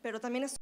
pero también es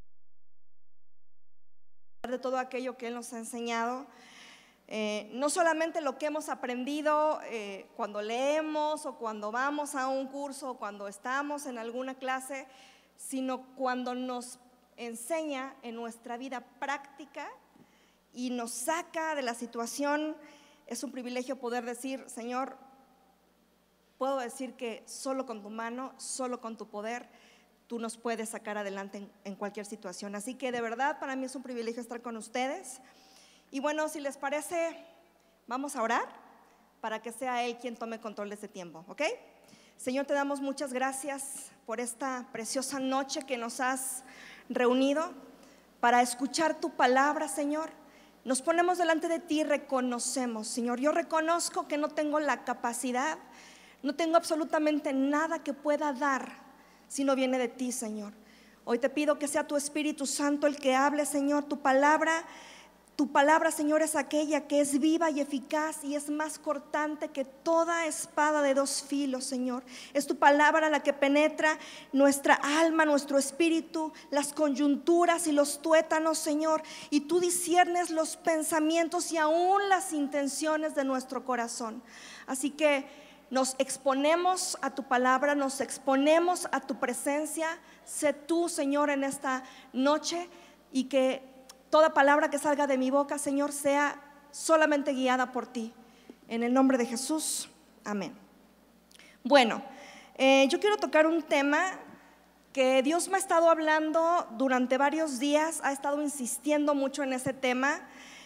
de todo aquello que Él nos ha enseñado. No solamente lo que hemos aprendido cuando leemos o cuando vamos a un curso o cuando estamos en alguna clase, sino cuando nos enseña en nuestra vida práctica y nos saca de la situación. Es un privilegio poder decir: Señor, puedo decir que solo con tu mano, solo con tu poder, tú nos puedes sacar adelante en cualquier situación. Así que de verdad para mí es un privilegio estar con ustedes. Y bueno, si les parece, vamos a orar para que sea Él quien tome control de este tiempo, ¿ok? Señor, te damos muchas gracias por esta preciosa noche que nos has reunido para escuchar tu palabra, Señor. Nos ponemos delante de ti y reconocemos, Señor, yo reconozco que no tengo la capacidad, no tengo absolutamente nada que pueda dar si no viene de ti, Señor. Hoy te pido que sea tu Espíritu Santo el que hable, Señor. Tu palabra, Señor, es aquella que es viva y eficaz y es más cortante que toda espada de dos filos, Señor. Es tu palabra la que penetra nuestra alma, nuestro espíritu, las coyunturas y los tuétanos, Señor. Y tú disciernes los pensamientos y aún las intenciones de nuestro corazón. Así que nos exponemos a tu palabra, nos exponemos a tu presencia. Sé tú, Señor, en esta noche, y que toda palabra que salga de mi boca, Señor, sea solamente guiada por ti. En el nombre de Jesús, amén. Bueno, yo quiero tocar un tema que Dios me ha estado hablando durante varios días, ha estado insistiendo mucho en ese tema,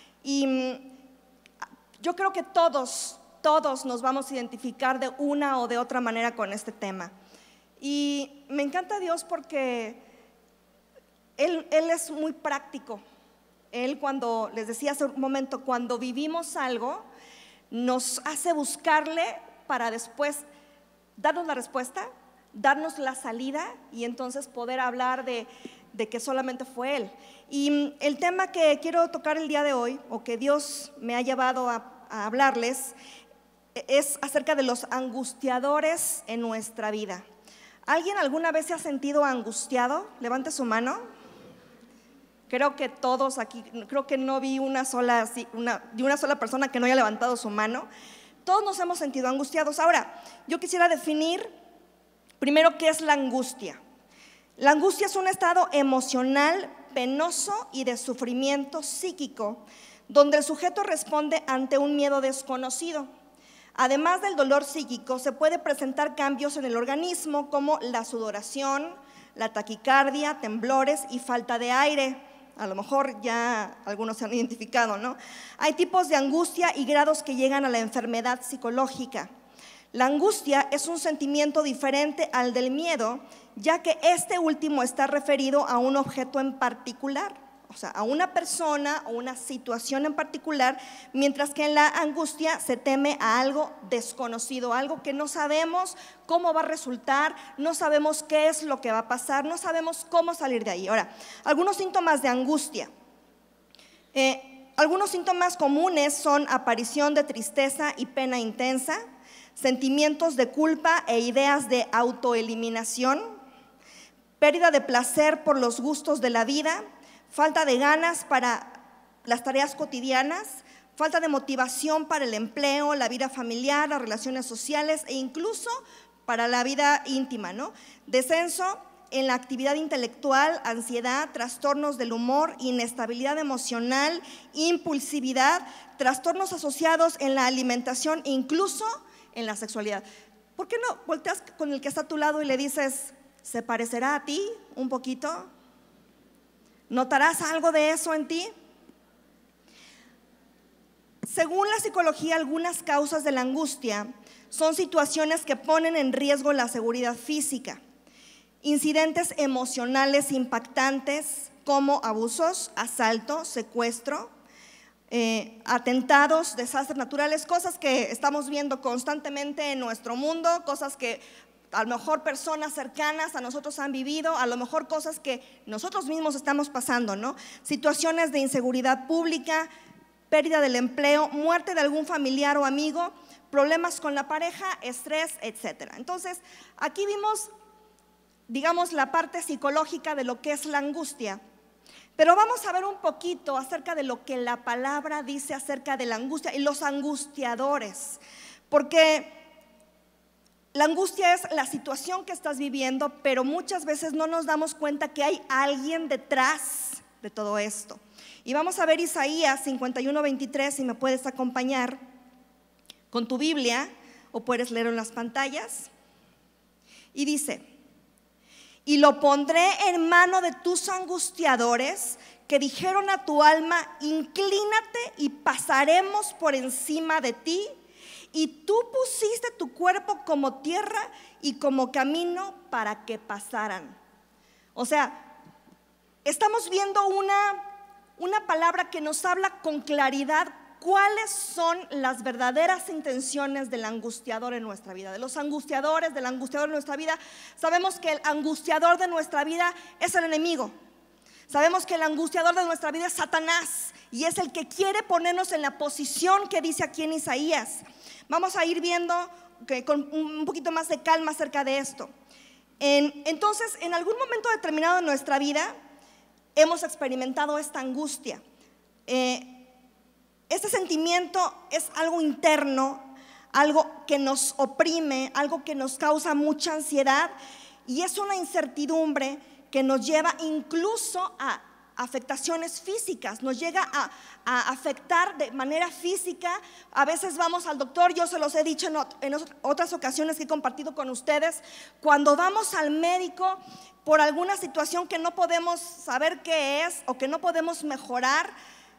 y yo creo que todos nos vamos a identificar de una o de otra manera con este tema. Y me encanta Dios porque Él es muy práctico. Él, cuando les decía hace un momento, cuando vivimos algo, nos hace buscarle para después darnos la respuesta, darnos la salida y entonces poder hablar de que solamente fue Él. Y el tema que quiero tocar el día de hoy, o que Dios me ha llevado a hablarles, es acerca de los angustiadores en nuestra vida. ¿Alguien alguna vez se ha sentido angustiado? Levante su mano. Creo que todos aquí, creo que no vi una sola persona que no haya levantado su mano. Todos nos hemos sentido angustiados. Ahora, yo quisiera definir primero qué es la angustia. La angustia es un estado emocional penoso y de sufrimiento psíquico, donde el sujeto responde ante un miedo desconocido. Además del dolor psíquico, se puede presentar cambios en el organismo como la sudoración, la taquicardia, temblores y falta de aire. A lo mejor ya algunos se han identificado, ¿no? Hay tipos de angustia y grados que llegan a la enfermedad psicológica. La angustia es un sentimiento diferente al del miedo, ya que este último está referido a un objeto en particular, o sea, a una persona o una situación en particular, mientras que en la angustia se teme a algo desconocido, algo que no sabemos cómo va a resultar, no sabemos qué es lo que va a pasar, no sabemos cómo salir de ahí. Ahora, algunos síntomas de angustia. Algunos síntomas comunes son aparición de tristeza y pena intensa, sentimientos de culpa e ideas de autoeliminación, pérdida de placer por los gustos de la vida, falta de ganas para las tareas cotidianas, falta de motivación para el empleo, la vida familiar, las relaciones sociales e incluso para la vida íntima, ¿no? Descenso en la actividad intelectual, ansiedad, trastornos del humor, inestabilidad emocional, impulsividad, trastornos asociados en la alimentación, incluso en la sexualidad. ¿Por qué no volteas con el que está a tu lado y le dices: ¿se parecerá a ti un poquito? ¿Notarás algo de eso en ti? Según la psicología, algunas causas de la angustia son situaciones que ponen en riesgo la seguridad física, incidentes emocionales impactantes como abusos, asalto, secuestro, atentados, desastres naturales, cosas que estamos viendo constantemente en nuestro mundo, cosas que a lo mejor personas cercanas a nosotros han vivido, a lo mejor cosas que nosotros mismos estamos pasando, ¿no? Situaciones de inseguridad pública, pérdida del empleo, muerte de algún familiar o amigo, problemas con la pareja, estrés, etcétera. Entonces, aquí vimos digamos, la parte psicológica de lo que es la angustia. Pero vamos a ver un poquito acerca de lo que la palabra dice acerca de la angustia y los angustiadores. Porque la angustia es la situación que estás viviendo, pero muchas veces no nos damos cuenta que hay alguien detrás de todo esto. Y vamos a ver Isaías 51:23, si me puedes acompañar con tu Biblia o puedes leerlo en las pantallas. Y dice: y lo pondré en mano de tus angustiadores, que dijeron a tu alma: inclínate y pasaremos por encima de ti. Y tú pusiste tu cuerpo como tierra y como camino para que pasaran. O sea, estamos viendo una palabra que nos habla con claridad cuáles son las verdaderas intenciones del angustiador en nuestra vida, de los angustiadores, del angustiador en nuestra vida. Sabemos que el angustiador de nuestra vida es el enemigo. Sabemos que el angustiador de nuestra vida es Satanás, y es el que quiere ponernos en la posición que dice aquí en Isaías. Vamos a ir viendo con un poquito más de calma acerca de esto. Entonces, en algún momento determinado de nuestra vida hemos experimentado esta angustia. Este sentimiento es algo interno, algo que nos oprime, algo que nos causa mucha ansiedad, y es una incertidumbre que nos lleva incluso a afectaciones físicas, nos llega a afectar de manera física. A veces vamos al doctor, yo se los he dicho en otras ocasiones que he compartido con ustedes, cuando vamos al médico por alguna situación que no podemos saber qué es o que no podemos mejorar,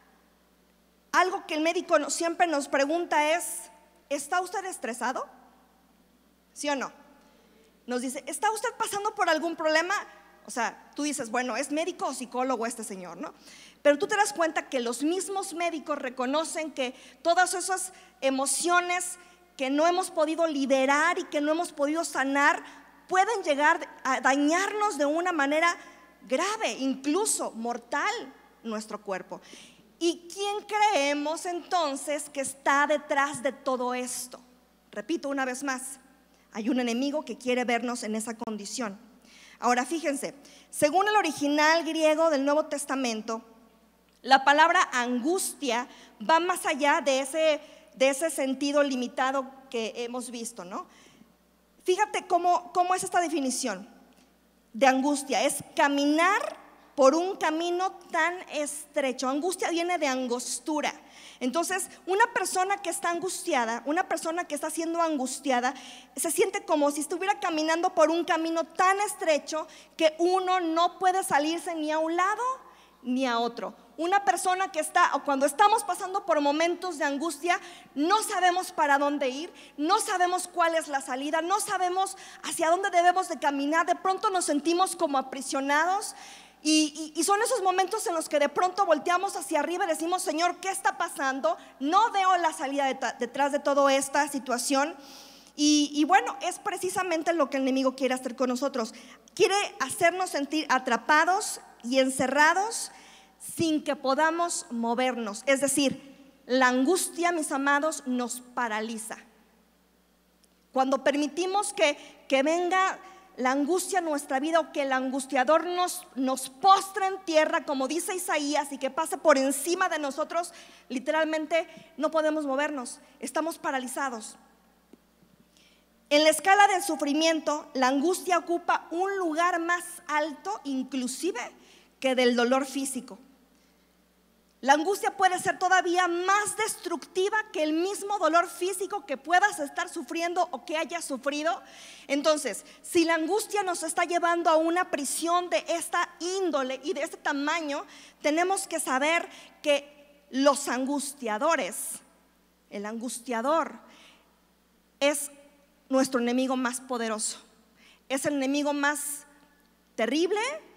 algo que el médico siempre nos pregunta es: ¿está usted estresado? ¿Sí o no? Nos dice: ¿está usted pasando por algún problema? O sea, tú dices, bueno, ¿es médico o psicólogo este señor, no? Pero tú te das cuenta que los mismos médicos reconocen que todas esas emociones que no hemos podido liberar y que no hemos podido sanar pueden llegar a dañarnos de una manera grave, incluso mortal, nuestro cuerpo. ¿Y quién creemos entonces que está detrás de todo esto? Repito una vez más, hay un enemigo que quiere vernos en esa condición. Ahora fíjense, según el original griego del Nuevo Testamento, la palabra angustia va más allá de ese sentido limitado que hemos visto, ¿no? Fíjate cómo es esta definición de angustia: es caminar por un camino tan estrecho. Angustia viene de angostura. Entonces, una persona que está angustiada, una persona que está siendo angustiada, se siente como si estuviera caminando por un camino tan estrecho que uno no puede salirse ni a un lado ni a otro. Una persona que está, o cuando estamos pasando por momentos de angustia, no sabemos para dónde ir, no sabemos cuál es la salida, no sabemos hacia dónde debemos de caminar. De pronto nos sentimos como aprisionados. Y son esos momentos en los que de pronto volteamos hacia arriba y decimos: Señor, ¿qué está pasando? No veo la salida detrás de toda esta situación. Y bueno, es precisamente lo que el enemigo quiere hacer con nosotros. Quiere hacernos sentir atrapados y encerrados sin que podamos movernos. Es decir, la angustia, mis amados, nos paraliza. Cuando permitimos que venga la angustia en nuestra vida, o que el angustiador nos postre en tierra, como dice Isaías, y que pase por encima de nosotros, literalmente no podemos movernos, estamos paralizados. En la escala del sufrimiento, la angustia ocupa un lugar más alto inclusive que del dolor físico. La angustia puede ser todavía más destructiva que el mismo dolor físico que puedas estar sufriendo o que hayas sufrido. Entonces, si la angustia nos está llevando a una prisión de esta índole y de este tamaño, tenemos que saber que los angustiadores, el angustiador, es nuestro enemigo más poderoso. Es el enemigo más terrible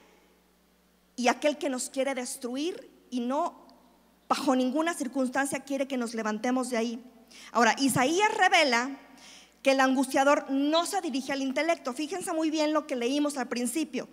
y aquel que nos quiere destruir, y no bajo ninguna circunstancia quiere que nos levantemos de ahí. Ahora, Isaías revela que el angustiador no se dirige al intelecto. Fíjense muy bien lo que leímos al principio.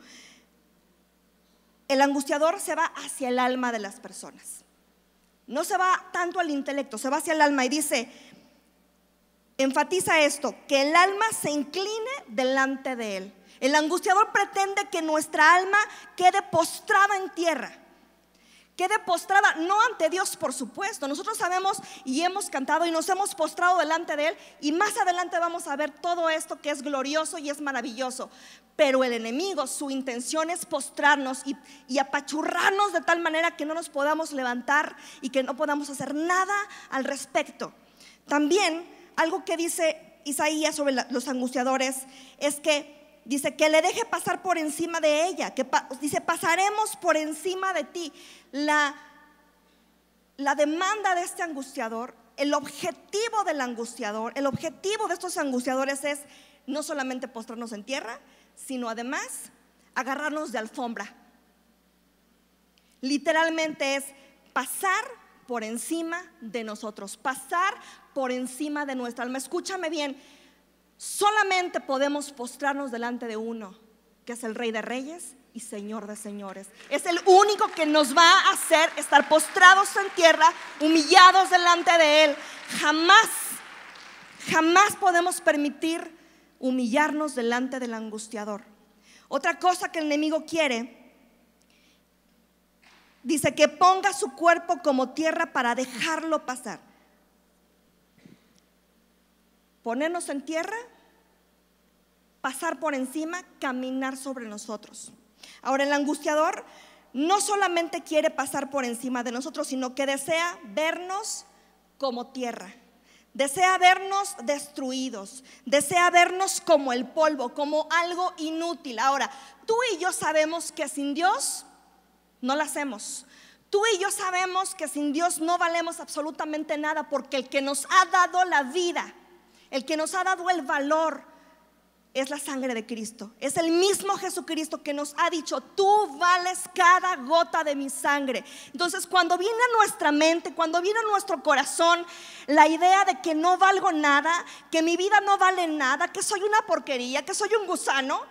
El angustiador se va hacia el alma de las personas. No se va tanto al intelecto, se va hacia el alma, y dice, enfatiza esto: que el alma se incline delante de él. El angustiador pretende que nuestra alma quede postrada en tierra, quede postrada, no ante Dios, por supuesto. Nosotros sabemos y hemos cantado y nos hemos postrado delante de Él, y más adelante vamos a ver todo esto que es glorioso y es maravilloso. Pero el enemigo, su intención es postrarnos y apachurrarnos de tal manera que no nos podamos levantar y que no podamos hacer nada al respecto. También algo que dice Isaías sobre los angustiadores es que dice que le deje pasar por encima de ella, que dice: pasaremos por encima de ti. La demanda de este angustiador, el objetivo del angustiador, el objetivo de estos angustiadores es no solamente postrarnos en tierra, sino además agarrarnos de alfombra. Literalmente es pasar por encima de nosotros, pasar por encima de nuestra alma. Escúchame bien, solamente podemos postrarnos delante de uno, que es el Rey de Reyes y Señor de Señores. Es el único que nos va a hacer estar postrados en tierra, humillados delante de Él. Jamás podemos permitir humillarnos delante del angustiador. Otra cosa que el enemigo quiere, dice que ponga su cuerpo como tierra para dejarlo pasar. Ponernos en tierra, pasar por encima, caminar sobre nosotros. Ahora, el angustiador no solamente quiere pasar por encima de nosotros, sino que desea vernos como tierra. Desea vernos destruidos, desea vernos como el polvo, como algo inútil. Ahora, tú y yo sabemos que sin Dios no la hacemos. Tú y yo sabemos que sin Dios no valemos absolutamente nada, porque el que nos ha dado la vida, el que nos ha dado el valor, es la sangre de Cristo. Es el mismo Jesucristo que nos ha dicho: tú vales cada gota de mi sangre. Entonces, cuando viene a nuestra mente, cuando viene a nuestro corazón la idea de que no valgo nada, que mi vida no vale nada, que soy una porquería, que soy un gusano,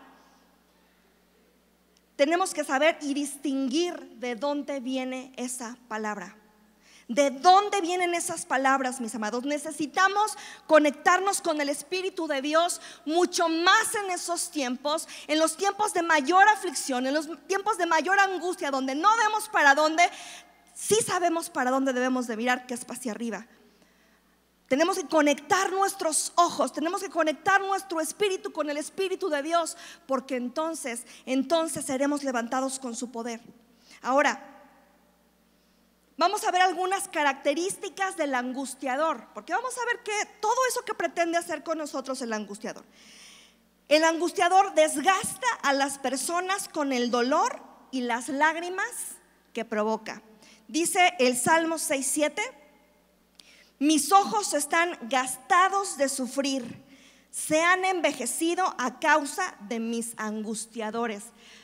tenemos que saber y distinguir de dónde viene esa palabra. ¿De dónde vienen esas palabras, mis amados? Necesitamos conectarnos con el Espíritu de Dios mucho más en esos tiempos, en los tiempos de mayor aflicción, en los tiempos de mayor angustia, donde no vemos para dónde. Sí sabemos para dónde debemos de mirar, que es hacia arriba. Tenemos que conectar nuestros ojos, tenemos que conectar nuestro espíritu con el Espíritu de Dios, porque entonces seremos levantados con su poder. Ahora, vamos a ver algunas características del angustiador, porque vamos a ver que todo eso que pretende hacer con nosotros el angustiador. El angustiador desgasta a las personas con el dolor y las lágrimas que provoca. Dice el Salmo 6:7: mis ojos están gastados de sufrir, se han envejecido a causa de mis angustiadores.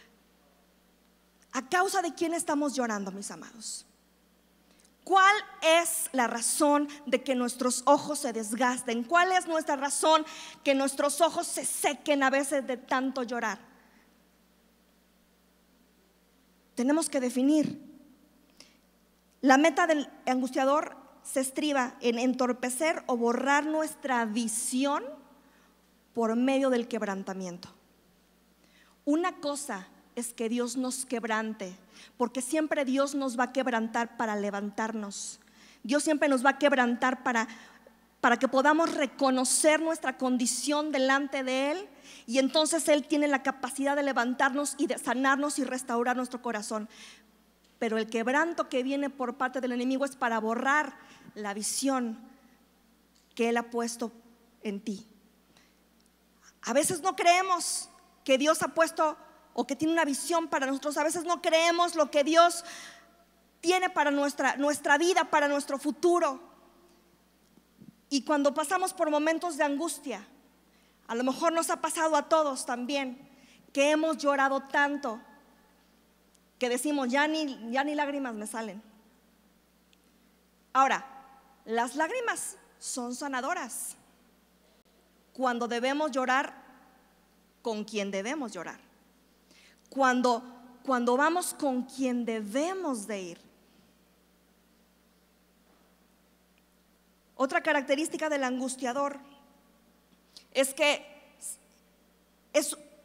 ¿A causa de quién estamos llorando, mis amados? ¿Cuál es la razón de que nuestros ojos se desgasten? ¿Cuál es nuestra razón que nuestros ojos se sequen a veces de tanto llorar? Tenemos que definir. La meta del angustiador se estriba en entorpecer o borrar nuestra visión por medio del quebrantamiento. Una cosa es que Dios nos quebrante, porque siempre Dios nos va a quebrantar para levantarnos. Dios siempre nos va a quebrantar para que podamos reconocer nuestra condición delante de Él, y entonces Él tiene la capacidad de levantarnos y de sanarnos y restaurar nuestro corazón. Pero el quebranto que viene por parte del enemigo es para borrar la visión que Él ha puesto en ti. A veces no creemos que Dios ha puesto o que tiene una visión para nosotros. A veces no creemos lo que Dios tiene para nuestra vida, para nuestro futuro. Y cuando pasamos por momentos de angustia, a lo mejor nos ha pasado a todos también, que hemos llorado tanto que decimos: ya ni lágrimas me salen. Ahora, las lágrimas son sanadoras cuando debemos llorar con quien debemos llorar, cuando vamos con quien debemos de ir. Otra característica del angustiador es que es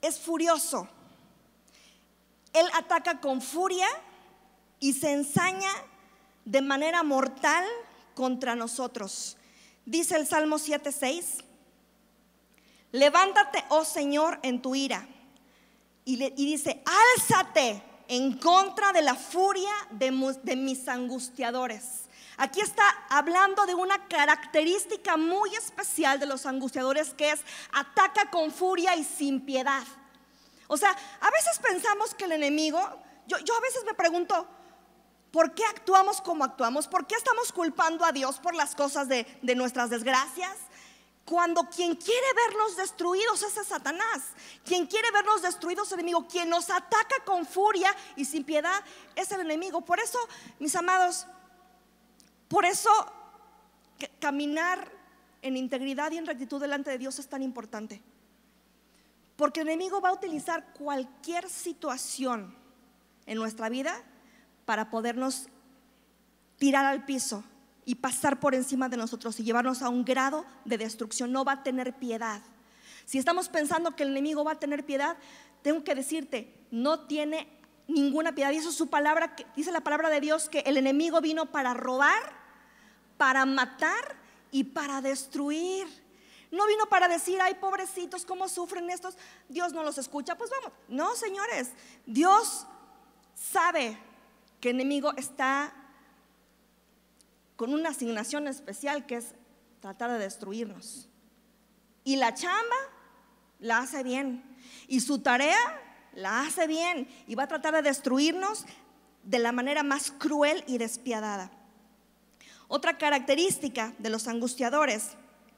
es furioso. Él ataca con furia y se ensaña de manera mortal contra nosotros. Dice el Salmo 7:6: levántate, oh Señor, en tu ira. Y dice: álzate en contra de la furia de mis angustiadores. Aquí está hablando de una característica muy especial de los angustiadores, que es: ataca con furia y sin piedad. O sea, a veces pensamos que el enemigo, yo a veces me pregunto, ¿por qué actuamos como actuamos? ¿Por qué estamos culpando a Dios por las cosas de nuestras desgracias? Cuando quien quiere vernos destruidos es Satanás. Quien quiere vernos destruidos es el enemigo. Quien nos ataca con furia y sin piedad es el enemigo. Por eso, mis amados, por eso caminar en integridad y en rectitud delante de Dios es tan importante. Porque el enemigo va a utilizar cualquier situación en nuestra vida para podernos tirar al piso y pasar por encima de nosotros y llevarnos a un grado de destrucción. No va a tener piedad. Si estamos pensando que el enemigo va a tener piedad, tengo que decirte: no tiene ninguna piedad. Y eso es su palabra, dice la palabra de Dios, que el enemigo vino para robar, para matar y para destruir. No vino para decir: ay, pobrecitos, cómo sufren estos, Dios no los escucha, pues vamos. No, señores, Dios sabe que el enemigo está con una asignación especial, que es tratar de destruirnos. Y la chamba la hace bien, y su tarea la hace bien, y va a tratar de destruirnos de la manera más cruel y despiadada. Otra característica de los angustiadores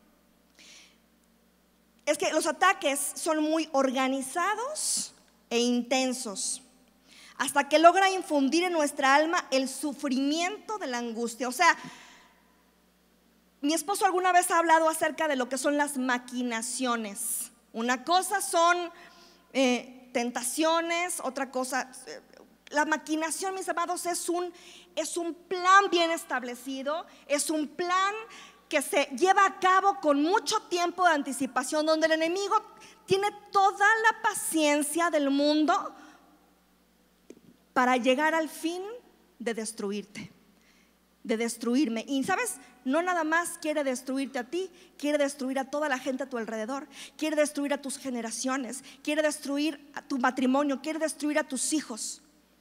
es que los ataques son muy organizados e intensos, hasta que logra infundir en nuestra alma el sufrimiento de la angustia. O sea, mi esposo alguna vez ha hablado acerca de lo que son las maquinaciones. Una cosa son tentaciones, otra cosa, la maquinación, mis amados, es un plan bien establecido, es un plan que se lleva a cabo con mucho tiempo de anticipación, donde el enemigo tiene toda la paciencia del mundo para llegar al fin de destruirte, de destruirme. Y sabes, no nada más quiere destruirte a ti, quiere destruir a toda la gente a tu alrededor, quiere destruir a tus generaciones, quiere destruir a tu matrimonio, quiere destruir a tus hijos.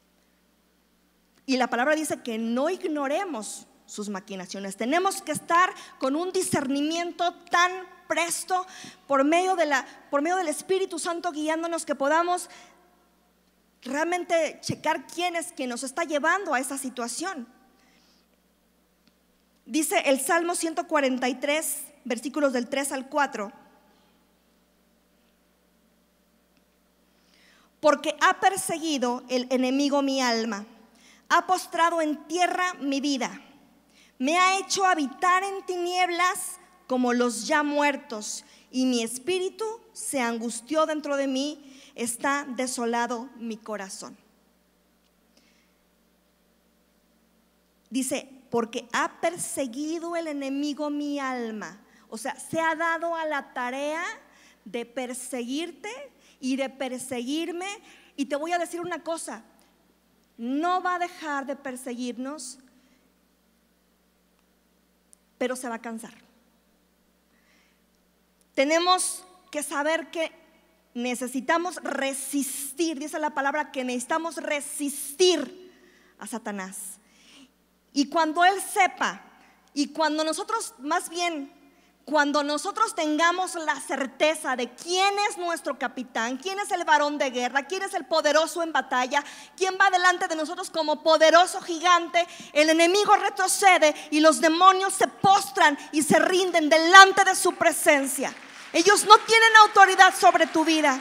Y la palabra dice que no ignoremos sus maquinaciones. Tenemos que estar con un discernimiento tan presto por medio del Espíritu Santo guiándonos, que podamos realmente checar quién es quien nos está llevando a esa situación. Dice el Salmo 143, versículos del 3 al 4: porque ha perseguido el enemigo mi alma, ha postrado en tierra mi vida, me ha hecho habitar en tinieblas como los ya muertos, y mi espíritu se angustió dentro de mí, está desolado mi corazón. Dice: porque ha perseguido el enemigo mi alma. O sea, se ha dado a la tarea de perseguirte y de perseguirme. Y te voy a decir una cosa: no va a dejar de perseguirnos, pero se va a cansar. Tenemos que saber que necesitamos resistir. Dice la palabra que necesitamos resistir a Satanás. Y cuando él sepa, y cuando nosotros, más bien, cuando nosotros tengamos la certeza de quién es nuestro capitán, quién es el varón de guerra, quién es el poderoso en batalla, quién va delante de nosotros como poderoso gigante, el enemigo retrocede y los demonios se postran y se rinden delante de su presencia. Ellos no tienen autoridad sobre tu vida.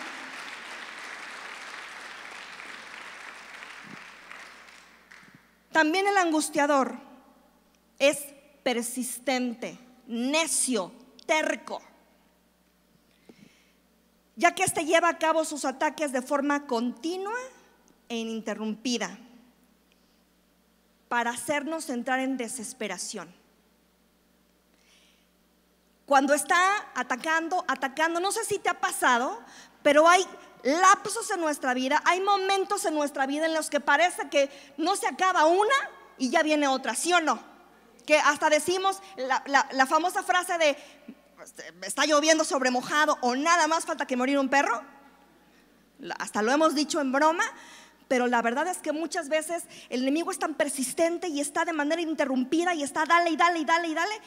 También el angustiador es persistente, necio, terco, ya que éste lleva a cabo sus ataques de forma continua e ininterrumpida para hacernos entrar en desesperación. Cuando está atacando, no sé si te ha pasado, pero hay lapsos en nuestra vida, hay momentos en nuestra vida en los que parece que no se acaba una y ya viene otra, ¿sí o no? Que hasta decimos la famosa frase de está lloviendo sobre mojado o nada más falta que morir un perro. Hasta lo hemos dicho en broma, pero la verdad es que muchas veces el enemigo es tan persistente y está de manera interrumpida y está dale y dale y dale y dale,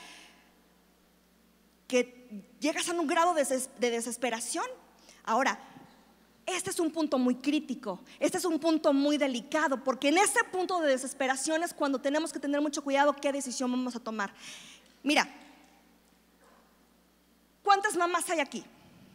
que llegas a un grado de desesperación. Ahora, este es un punto muy crítico, este es un punto muy delicado, porque en ese punto de desesperación es cuando tenemos que tener mucho cuidado qué decisión vamos a tomar. Mira, ¿cuántas mamás hay aquí?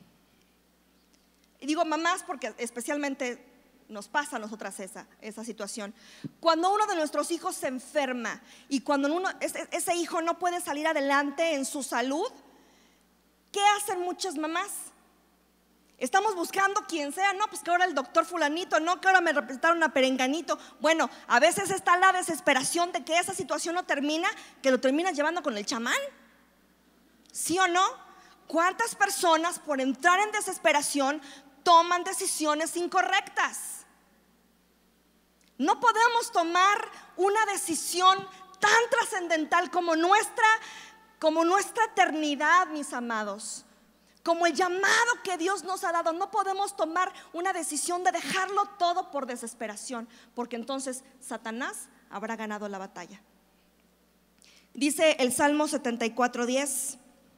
Y digo mamás porque especialmente nos pasa a nosotras esa situación. Cuando uno de nuestros hijos se enferma y cuando ese hijo no puede salir adelante en su salud, ¿qué hacen muchas mamás? Estamos buscando quien sea, no, pues que ahora el doctor fulanito, no, que ahora me representaron a perenganito. Bueno, a veces está la desesperación de que esa situación no termina, que lo terminas llevando con el chamán. ¿Sí o no? ¿Cuántas personas por entrar en desesperación toman decisiones incorrectas? No podemos tomar una decisión tan trascendental como nuestra eternidad, mis amados, como el llamado que Dios nos ha dado. No podemos tomar una decisión de dejarlo todo por desesperación, porque entonces Satanás habrá ganado la batalla. Dice el Salmo 74:10,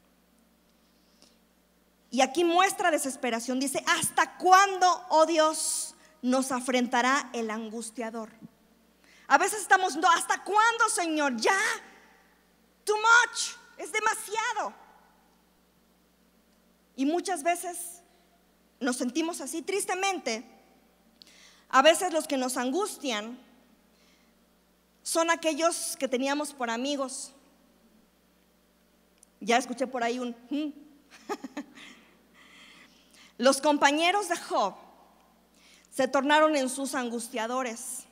y aquí muestra desesperación. Dice: ¿hasta cuándo, oh Dios, nos afrentará el angustiador? A veces estamos, no, ¿hasta cuándo, Señor? Ya, too much, es demasiado. Y muchas veces nos sentimos así. Tristemente, a veces los que nos angustian son aquellos que teníamos por amigos. Ya escuché por ahí un Los compañeros de Job se tornaron en sus angustiadores,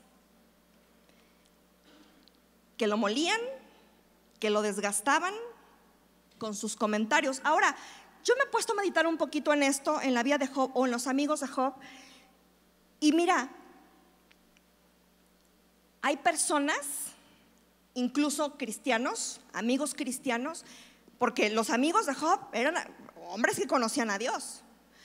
que lo molían, que lo desgastaban con sus comentarios. Ahora, yo me he puesto a meditar un poquito en esto, en la vida de Job o en los amigos de Job. Y mira, hay personas, incluso cristianos, amigos cristianos, porque los amigos de Job eran hombres que conocían a Dios.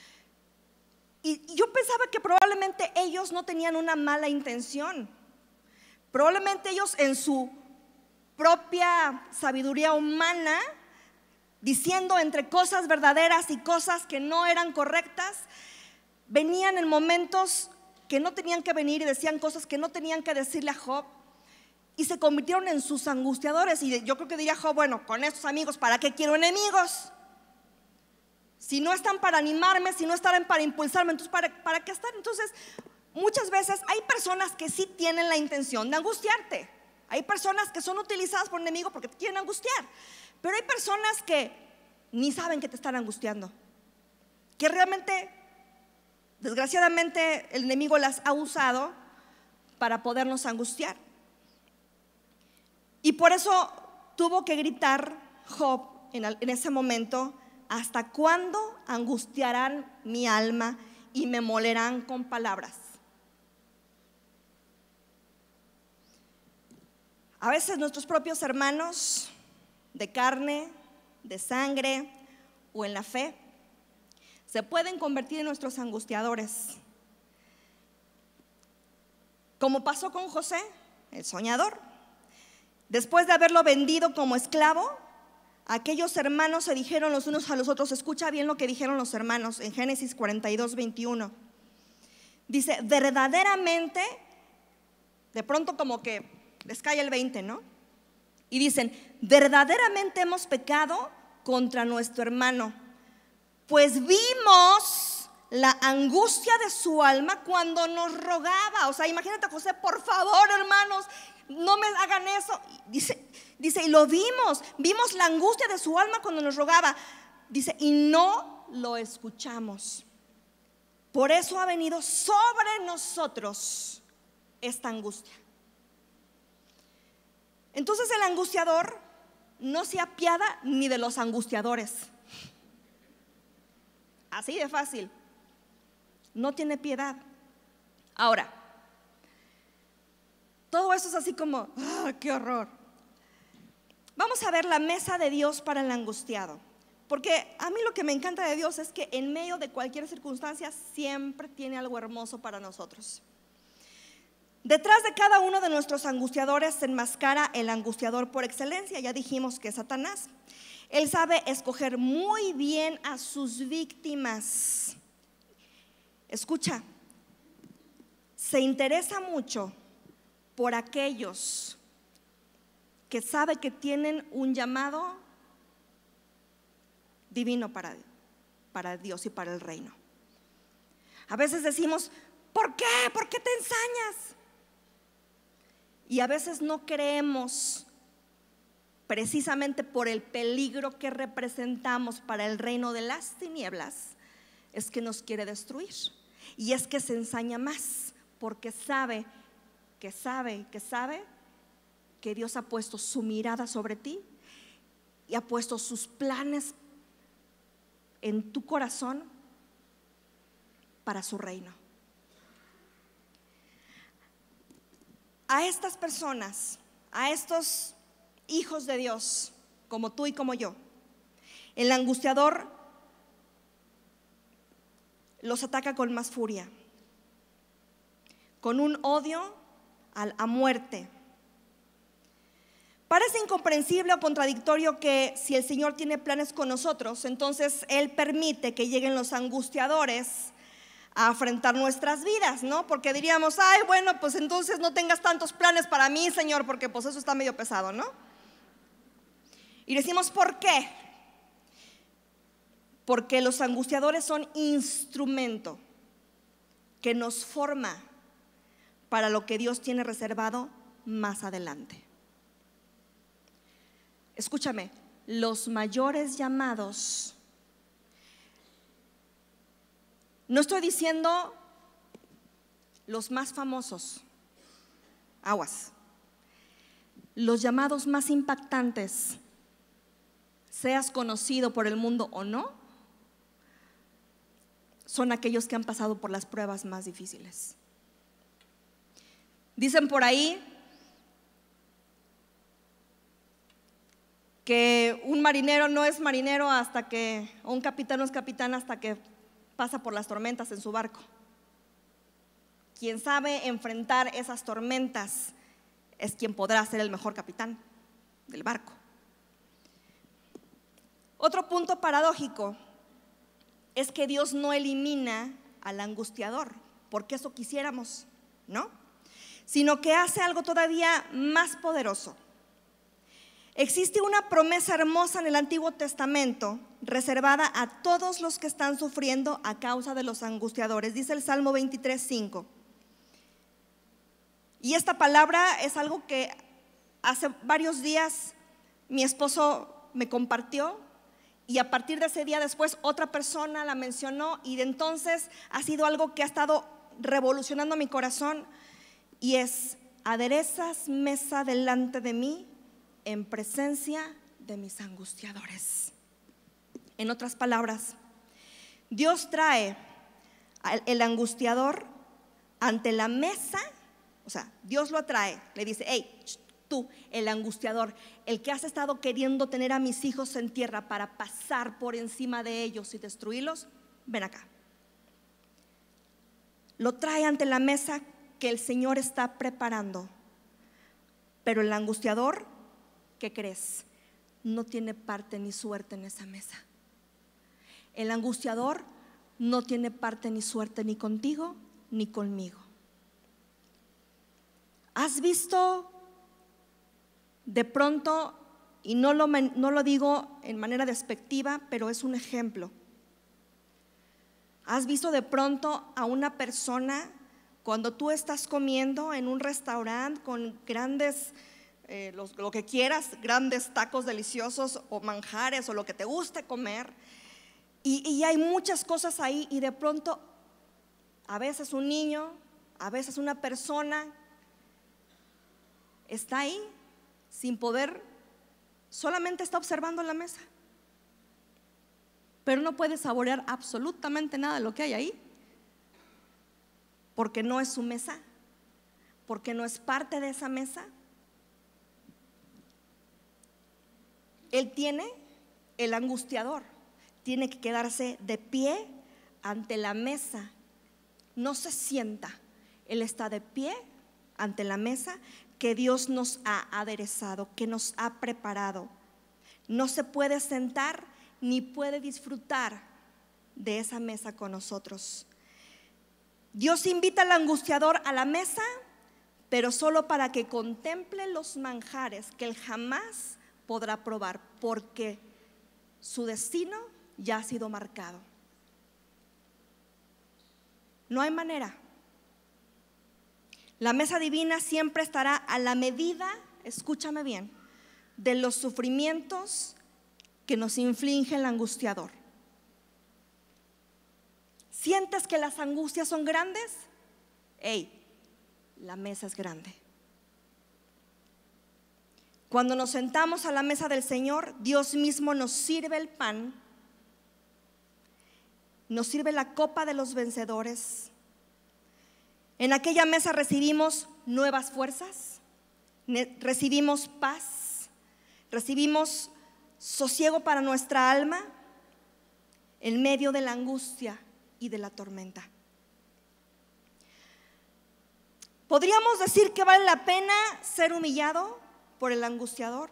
Y yo pensaba que probablemente ellos no tenían una mala intención. Probablemente ellos en su propia sabiduría humana, diciendo entre cosas verdaderas y cosas que no eran correctas, venían en momentos que no tenían que venir y decían cosas que no tenían que decirle a Job, y se convirtieron en sus angustiadores. Y yo creo que diría Job: bueno, con estos amigos, ¿para qué quiero enemigos? Si no están para animarme, si no están para impulsarme, entonces ¿para qué están? Entonces, muchas veces hay personas que sí tienen la intención de angustiarte. Hay personas que son utilizadas por un enemigo porque te quieren angustiar. Pero hay personas que ni saben que te están angustiando, que realmente, desgraciadamente, el enemigo las ha usado para podernos angustiar. Y por eso tuvo que gritar Job en ese momento: ¿hasta cuándo angustiarán mi alma y me molerán con palabras? A veces nuestros propios hermanos de carne, de sangre o en la fe se pueden convertir en nuestros angustiadores, como pasó con José, el soñador. Después de haberlo vendido como esclavo, aquellos hermanos se dijeron los unos a los otros. Escucha bien lo que dijeron los hermanos en Génesis 42:21. Dice: verdaderamente, de pronto como que les cae el 20, ¿no? Y dicen: verdaderamente hemos pecado contra nuestro hermano, pues vimos la angustia de su alma cuando nos rogaba. O sea, imagínate a José: por favor, hermanos, no me hagan eso. Dice, y lo vimos la angustia de su alma cuando nos rogaba. Dice: y no lo escuchamos. Por eso ha venido sobre nosotros esta angustia. Entonces el angustiador no se apiada ni de los angustiadores. Así de fácil. no tiene piedad. Ahora, todo eso es así como, ¡ah, qué horror! Vamos a ver la mesa de Dios para el angustiado. Porque a mí lo que me encanta de Dios es que en medio de cualquier circunstancia siempre tiene algo hermoso para nosotros. Detrás de cada uno de nuestros angustiadores se enmascara el angustiador por excelencia. Ya dijimos que es Satanás. Él sabe escoger muy bien a sus víctimas. Escucha, se interesa mucho por aquellos que sabe que tienen un llamado divino para Dios y para el reino. A veces decimos, ¿por qué? ¿Por qué te ensañas? Y a veces no creemos, precisamente por el peligro que representamos para el reino de las tinieblas, es que nos quiere destruir. Y es que se ensaña más, porque sabe que Dios ha puesto su mirada sobre ti y ha puesto sus planes en tu corazón para su reino. A estas personas, a estos hijos de Dios, como tú y como yo, el angustiador los ataca con más furia, con un odio a muerte. Parece incomprensible o contradictorio que si el Señor tiene planes con nosotros, entonces Él permite que lleguen los angustiadores a afrentar nuestras vidas, ¿no? Porque diríamos, ay, bueno, pues entonces no tengas tantos planes para mí, Señor, porque pues eso está medio pesado, ¿no? Y decimos, ¿por qué? Porque los angustiadores son instrumento que nos forma para lo que Dios tiene reservado más adelante. Escúchame, los mayores llamados, no estoy diciendo los más famosos, aguas, los llamados más impactantes, seas conocido por el mundo o no, son aquellos que han pasado por las pruebas más difíciles. Dicen por ahí que un marinero no es marinero o un capitán no es capitán hasta que pasa por las tormentas en su barco. Quien sabe enfrentar esas tormentas es quien podrá ser el mejor capitán del barco. Otro punto paradójico es que Dios no elimina al angustiador, porque eso quisiéramos, ¿no? Sino que hace algo todavía más poderoso. Existe una promesa hermosa en el Antiguo Testamento reservada a todos los que están sufriendo a causa de los angustiadores. Dice el Salmo 23:5. Y esta palabra es algo que hace varios días mi esposo me compartió, y a partir de ese día después otra persona la mencionó, y de entonces ha sido algo que ha estado revolucionando mi corazón, y es: aderezas mesa delante de mí en presencia de mis angustiadores. En otras palabras, Dios trae el angustiador ante la mesa, o sea, Dios lo atrae, le dice: hey, tú, el angustiador, el que has estado queriendo tener a mis hijos en tierra para pasar por encima de ellos y destruirlos, ven acá. Lo trae ante la mesa que el Señor está preparando. Pero el angustiador, ¿qué crees? No tiene parte ni suerte en esa mesa. El angustiador no tiene parte ni suerte ni contigo ni conmigo. ¿Has visto de pronto, y no lo digo en manera despectiva, pero es un ejemplo? ¿Has visto de pronto a una persona cuando tú estás comiendo en un restaurante con grandes, lo que quieras, grandes tacos deliciosos o manjares o lo que te guste comer, y hay muchas cosas ahí, y de pronto a veces un niño, a veces una persona está ahí sin poder, solamente está observando la mesa, pero no puede saborear absolutamente nada de lo que hay ahí, porque no es su mesa, porque no es parte de esa mesa. El angustiador tiene que quedarse de pie ante la mesa. No se sienta, él está de pie ante la mesa que Dios nos ha aderezado, que nos ha preparado. No se puede sentar ni puede disfrutar de esa mesa con nosotros. Dios invita al angustiador a la mesa, pero solo para que contemple los manjares que él jamás podrá probar, porque su destino ya ha sido marcado. No hay manera. La mesa divina siempre estará a la medida, escúchame bien, de los sufrimientos que nos inflige el angustiador. ¿Sientes que las angustias son grandes? La mesa es grande. Cuando nos sentamos a la mesa del Señor, Dios mismo nos sirve el pan, nos sirve la copa de los vencedores. En aquella mesa recibimos nuevas fuerzas, recibimos paz, recibimos sosiego para nuestra alma en medio de la angustia y de la tormenta. ¿Podríamos decir que vale la pena ser humillado por el angustiador?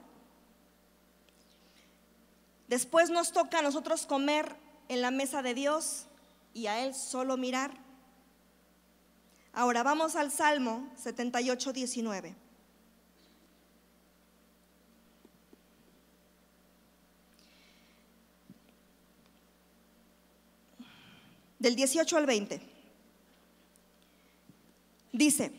Después nos toca a nosotros comer en la mesa de Dios y a Él solo mirar. Ahora vamos al Salmo 78, 19. Del 18 al 20. Dice: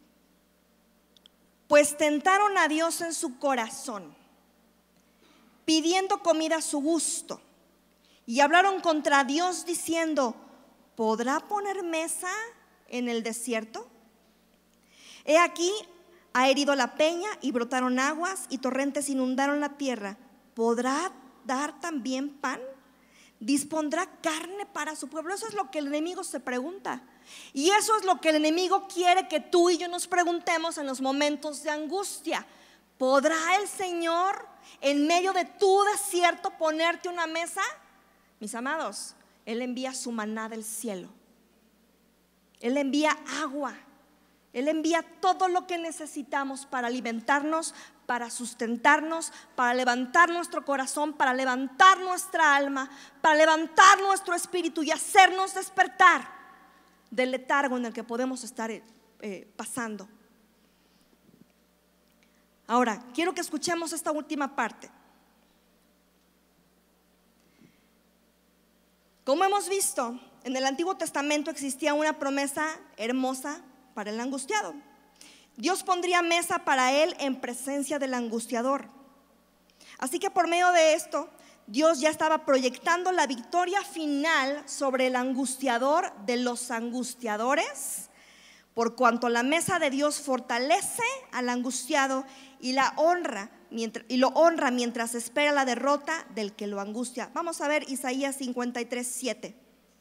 pues tentaron a Dios en su corazón, pidiendo comida a su gusto, y hablaron contra Dios diciendo: ¿podrá poner mesa en el desierto? He aquí, ha herido la peña y brotaron aguas y torrentes inundaron la tierra. ¿Podrá dar también pan? ¿Dispondrá carne para su pueblo? Eso es lo que el enemigo se pregunta. Y eso es lo que el enemigo quiere que tú y yo nos preguntemos en los momentos de angustia. ¿Podrá el Señor en medio de tu desierto ponerte una mesa? Mis amados, Él envía su maná del cielo. Él envía agua. Él envía todo lo que necesitamos para alimentarnos, para sustentarnos, para levantar nuestro corazón, para levantar nuestra alma, para levantar nuestro espíritu y hacernos despertar del letargo en el que podemos estar pasando. Ahora, quiero que escuchemos esta última parte. Como hemos visto, en el Antiguo Testamento existía una promesa hermosa para el angustiado. Dios pondría mesa para él en presencia del angustiador. Así que por medio de esto, Dios ya estaba proyectando la victoria final sobre el angustiador de los angustiadores, por cuanto la mesa de Dios fortalece al angustiado y lo honra mientras espera la derrota del que lo angustia. Vamos a ver Isaías 53, 7.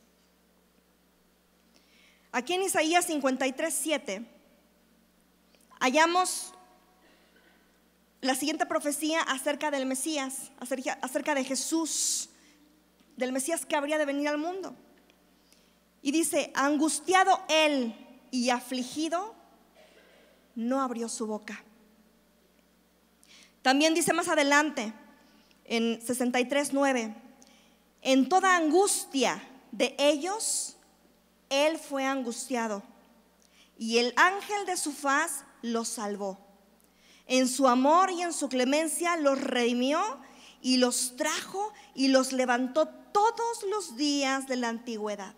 Aquí en Isaías 53, 7 hallamos la siguiente profecía acerca del Mesías, acerca de Jesús, del Mesías que habría de venir al mundo. Y dice: angustiado él y afligido, no abrió su boca. También dice más adelante, en 63, 9: en toda angustia de ellos, él fue angustiado, y el ángel de su faz los salvó. En su amor y en su clemencia los redimió y los trajo y los levantó todos los días de la antigüedad.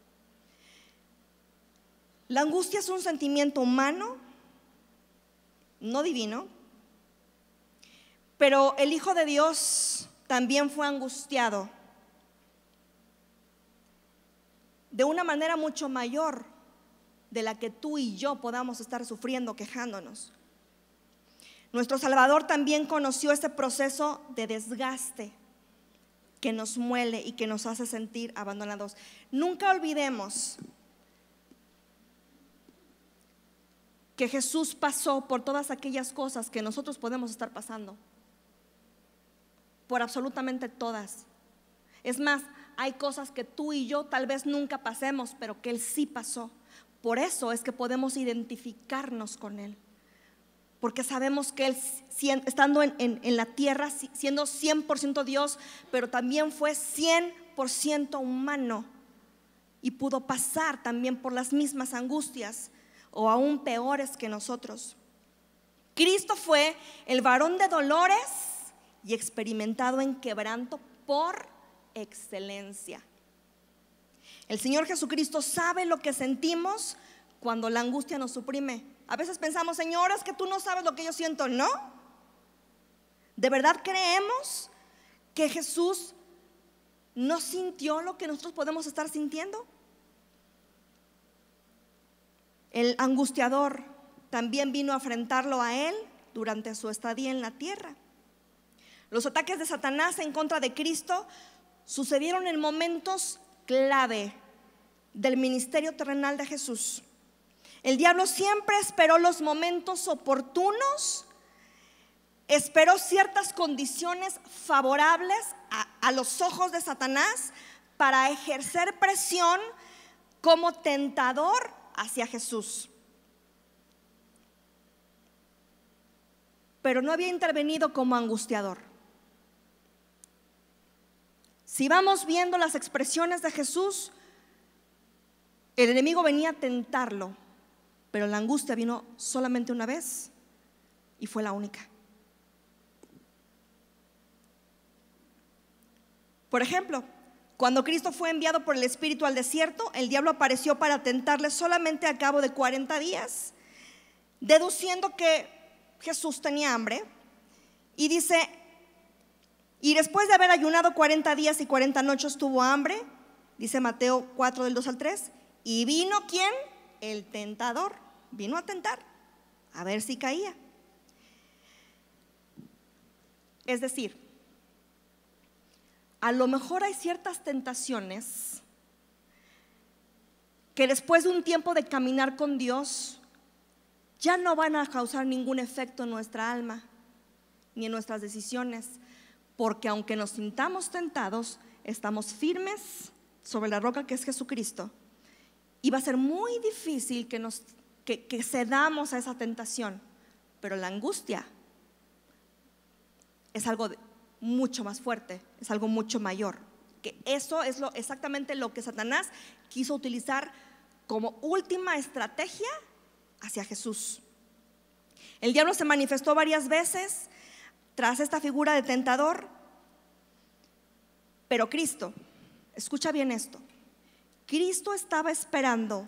La angustia es un sentimiento humano, no divino, pero el Hijo de Dios también fue angustiado de una manera mucho mayor de la que tú y yo podamos estar sufriendo, quejándonos. Nuestro Salvador también conoció este proceso de desgaste que nos muele y que nos hace sentir abandonados. Nunca olvidemos que Jesús pasó por todas aquellas cosas que nosotros podemos estar pasando, por absolutamente todas. Es más, hay cosas que tú y yo tal vez nunca pasemos, pero que Él sí pasó. Por eso es que podemos identificarnos con Él, porque sabemos que Él, estando en la tierra, siendo 100% Dios, pero también fue 100% humano, y pudo pasar también por las mismas angustias, o aún peores que nosotros. Cristo fue el varón de dolores y experimentado en quebranto por excelencia. El Señor Jesucristo sabe lo que sentimos cuando la angustia nos suprime. A veces pensamos, Señor, es que tú no sabes lo que yo siento. No. ¿De verdad creemos que Jesús no sintió lo que nosotros podemos estar sintiendo? El angustiador también vino a enfrentarlo a Él durante su estadía en la tierra. Los ataques de Satanás en contra de Cristo sucedieron en momentos clave del ministerio terrenal de Jesús. El diablo siempre esperó los momentos oportunos, esperó ciertas condiciones favorables a los ojos de Satanás para ejercer presión como tentador hacia Jesús. Pero no había intervenido como angustiador. Si vamos viendo las expresiones de Jesús, el enemigo venía a tentarlo, pero la angustia vino solamente una vez y fue la única. Por ejemplo, cuando Cristo fue enviado por el Espíritu al desierto, el diablo apareció para tentarle solamente a cabo de 40 días, deduciendo que Jesús tenía hambre, y dice: y después de haber ayunado 40 días y 40 noches tuvo hambre, dice Mateo 4 del 2 al 3, y vino ¿quién? El tentador, vino a tentar, a ver si caía. Es decir, a lo mejor hay ciertas tentaciones que después de un tiempo de caminar con Dios ya no van a causar ningún efecto en nuestra alma ni en nuestras decisiones, porque aunque nos sintamos tentados, estamos firmes sobre la roca que es Jesucristo, y va a ser muy difícil que cedamos a esa tentación. Pero la angustia es algo mucho más fuerte, es algo mucho mayor, que eso es exactamente lo que Satanás quiso utilizar como última estrategia hacia Jesús. El diablo se manifestó varias veces tras esta figura de tentador, pero Cristo, escucha bien esto, Cristo estaba esperando,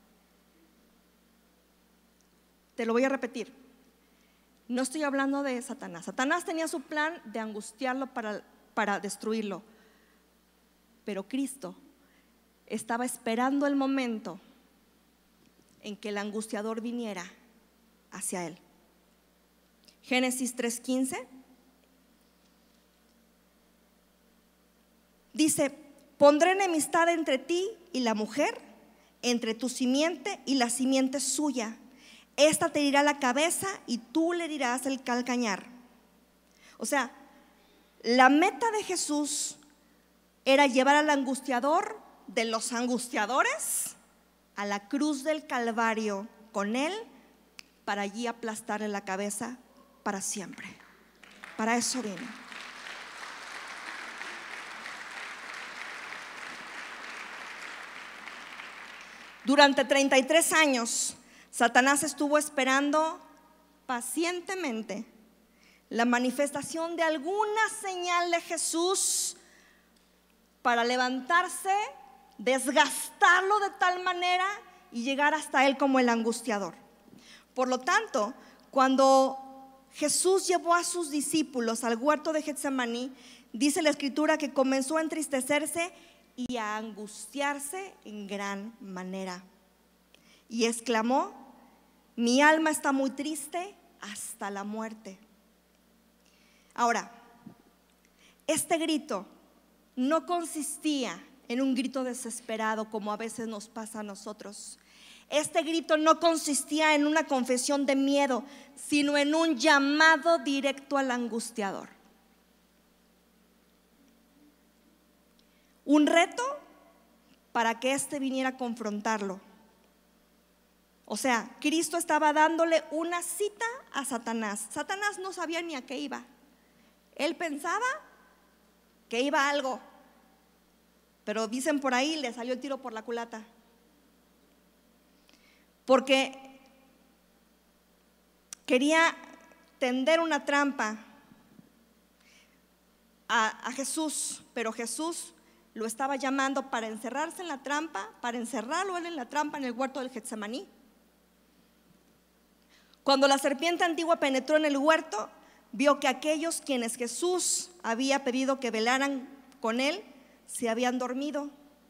te lo voy a repetir, no estoy hablando de Satanás. Satanás tenía su plan de angustiarlo para destruirlo, pero Cristo estaba esperando el momento en que el angustiador viniera hacia él. Génesis 3:15 dice: pondré enemistad entre ti y la mujer, entre tu simiente y la simiente suya. Esta te herirá la cabeza y tú le herirás el calcañar. O sea, la meta de Jesús era llevar al angustiador de los angustiadores a la cruz del Calvario con él, para allí aplastarle la cabeza para siempre. Para eso vino. Durante 33 años Satanás estuvo esperando pacientemente la manifestación de alguna señal de Jesús para levantarse, desgastarlo de tal manera y llegar hasta él como el angustiador. Por lo tanto, cuando Jesús llevó a sus discípulos al huerto de Getsemaní, dice la Escritura que comenzó a entristecerse y a angustiarse en gran manera, y exclamó: mi alma está muy triste hasta la muerte. Ahora, este grito no consistía en un grito desesperado como a veces nos pasa a nosotros. Este grito no consistía en una confesión de miedo, sino en un llamado directo al angustiador. Un reto para que éste viniera a confrontarlo. O sea, Cristo estaba dándole una cita a Satanás. Satanás no sabía ni a qué iba. Él pensaba que iba a algo, pero dicen por ahí, le salió el tiro por la culata. Porque quería tender una trampa a Jesús, pero Jesús lo estaba llamando para encerrarse en la trampa, para encerrarlo él en la trampa en el huerto del Getsemaní. Cuando la serpiente antigua penetró en el huerto, vio que aquellos quienes Jesús había pedido que velaran con él se habían dormido.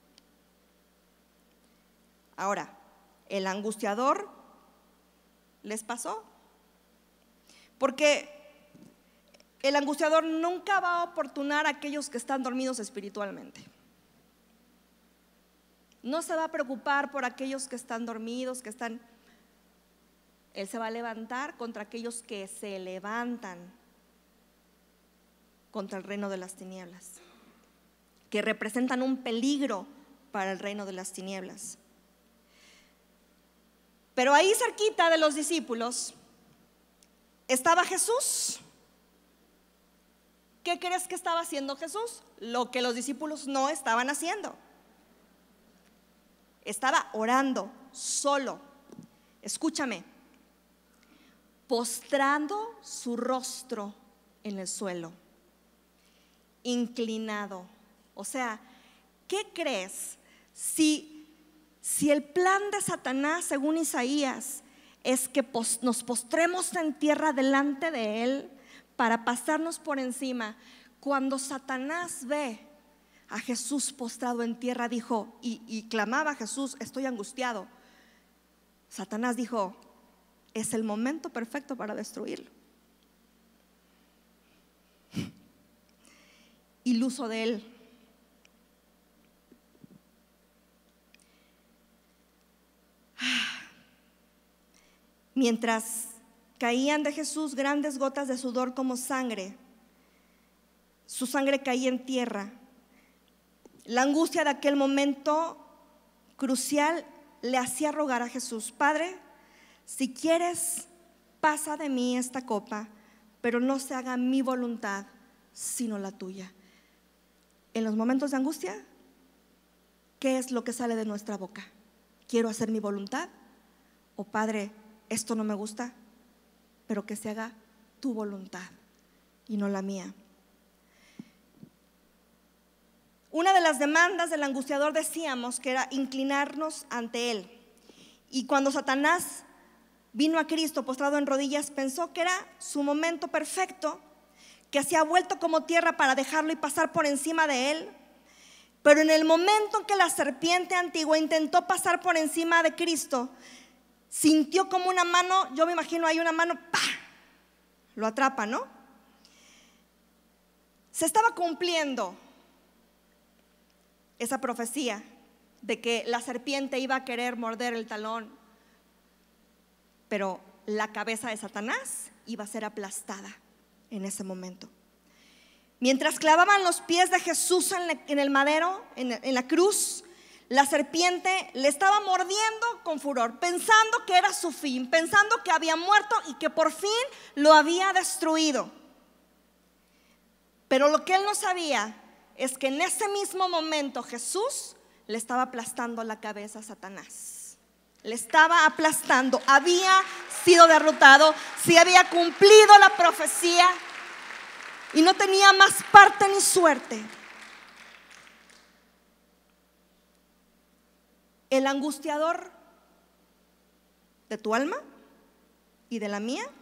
Ahora, el angustiador les pasó, porque el angustiador nunca va a oportunar a aquellos que están dormidos espiritualmente. No se va a preocupar por aquellos que están dormidos, Él se va a levantar contra aquellos que se levantan contra el reino de las tinieblas, que representan un peligro para el reino de las tinieblas. Pero ahí cerquita de los discípulos estaba Jesús. ¿Qué crees que estaba haciendo Jesús? Lo que los discípulos no estaban haciendo. Estaba orando solo. Escúchame. Postrando su rostro en el suelo, inclinado. O sea, ¿qué crees? Si el plan de Satanás, según Isaías, es que nos postremos en tierra delante de él para pasarnos por encima, cuando Satanás ve a Jesús postrado en tierra, dijo, y clamaba a Jesús, estoy angustiado. Satanás dijo, es el momento perfecto para destruirlo. Iluso de él. Mientras caían de Jesús grandes gotas de sudor como sangre, su sangre caía en tierra. La angustia de aquel momento crucial le hacía rogar a Jesús, Padre, si quieres, pasa de mí esta copa, pero no se haga mi voluntad, sino la tuya. En los momentos de angustia, ¿qué es lo que sale de nuestra boca? ¿Quiero hacer mi voluntad? O Padre, esto no me gusta, pero que se haga tu voluntad y no la mía. Una de las demandas del angustiador, decíamos, que era inclinarnos ante él. Y cuando Satanás vino a Cristo postrado en rodillas, pensó que era su momento perfecto, que se ha vuelto como tierra para dejarlo y pasar por encima de él. Pero en el momento en que la serpiente antigua intentó pasar por encima de Cristo, sintió como una mano, yo me imagino ahí una mano, ¡pah!, lo atrapa, ¿no? Se estaba cumpliendo esa profecía de que la serpiente iba a querer morder el talón, pero la cabeza de Satanás iba a ser aplastada en ese momento. Mientras clavaban los pies de Jesús en el madero, en la cruz, la serpiente le estaba mordiendo con furor, pensando que era su fin, pensando que había muerto y que por fin lo había destruido. Pero lo que él no sabía es que en ese mismo momento Jesús le estaba aplastando la cabeza a Satanás. Le estaba aplastando, había sido derrotado, se había cumplido la profecía y no tenía más parte ni suerte. El angustiador de tu alma y de la mía